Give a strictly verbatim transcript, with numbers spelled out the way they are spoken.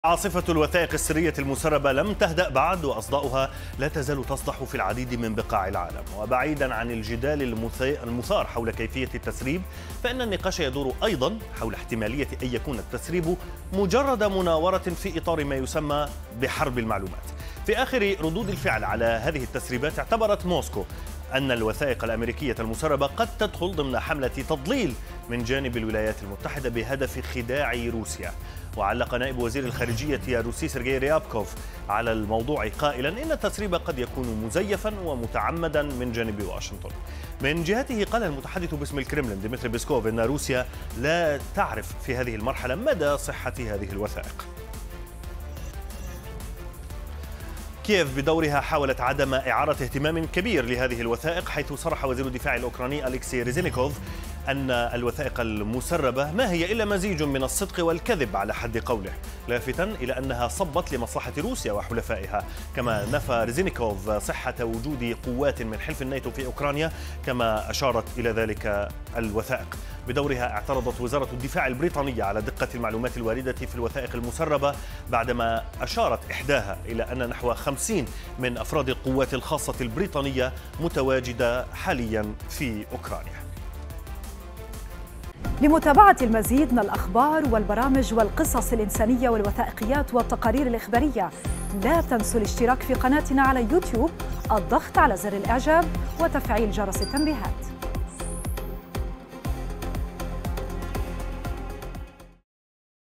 عاصفة الوثائق السرية المسربة لم تهدأ بعد، وأصداؤها لا تزال تصدح في العديد من بقاع العالم. وبعيدا عن الجدال المثار حول كيفية التسريب، فإن النقاش يدور أيضا حول احتمالية أن يكون التسريب مجرد مناورة في إطار ما يسمى بحرب المعلومات. في آخر ردود الفعل على هذه التسريبات، اعتبرت موسكو أن الوثائق الأمريكية المسربة قد تدخل ضمن حملة تضليل من جانب الولايات المتحدة بهدف خداع روسيا. وعلق نائب وزير الخارجية الروسي سيرجي ريابكوف على الموضوع قائلا إن التسريب قد يكون مزيفا ومتعمدا من جانب واشنطن. من جهته، قال المتحدث باسم الكرملين ديمتري بيسكوف إن روسيا لا تعرف في هذه المرحلة مدى صحة هذه الوثائق. كييف بدورها حاولت عدم إعارة اهتمام كبير لهذه الوثائق، حيث صرح وزير الدفاع الأوكراني أليكسي ريزينيكوف أن الوثائق المسربة ما هي إلا مزيج من الصدق والكذب على حد قوله، لافتا إلى أنها صبت لمصلحة روسيا وحلفائها. كما نفى ريزينيكوف صحة وجود قوات من حلف الناتو في أوكرانيا، كما أشارت إلى ذلك الوثائق. بدورها اعترضت وزارة الدفاع البريطانية على دقة المعلومات الواردة في الوثائق المسربة، بعدما أشارت إحداها إلى أن نحو خمسين من أفراد القوات الخاصة البريطانية متواجدة حاليا في أوكرانيا. لمتابعة المزيد من الأخبار والبرامج والقصص الإنسانية والوثائقيات والتقارير الإخبارية، لا تنسوا الاشتراك في قناتنا على يوتيوب، الضغط على زر الإعجاب وتفعيل جرس التنبيهات.